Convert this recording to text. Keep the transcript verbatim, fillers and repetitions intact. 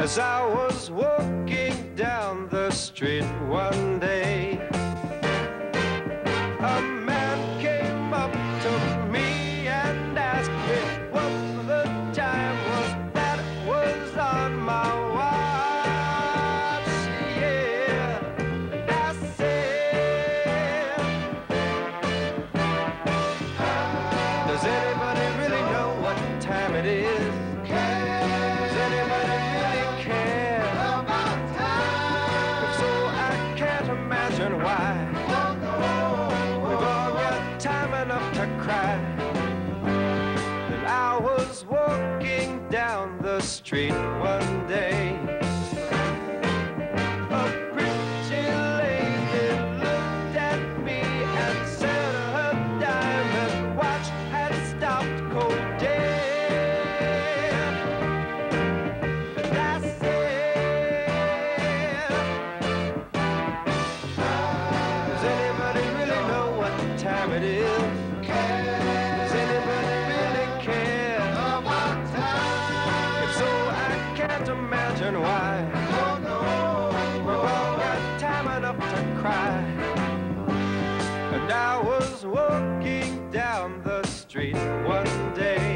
As I was walking down the street one day, a man came up to me and asked me what the time was that was on my watch. Yeah, and I said, does anybody really know what time it is? Does anybody really care about time? If so, I can't imagine why. We've all got time enough to cry. And I was walking down the street one day. A pretty lady looked at me and said her diamond watch had stopped cold dead. And I said, does anybody really know what time it is? Does anybody really care about time? If so, I can't imagine why. We've all got time enough to cry. And I was walking down the street one day.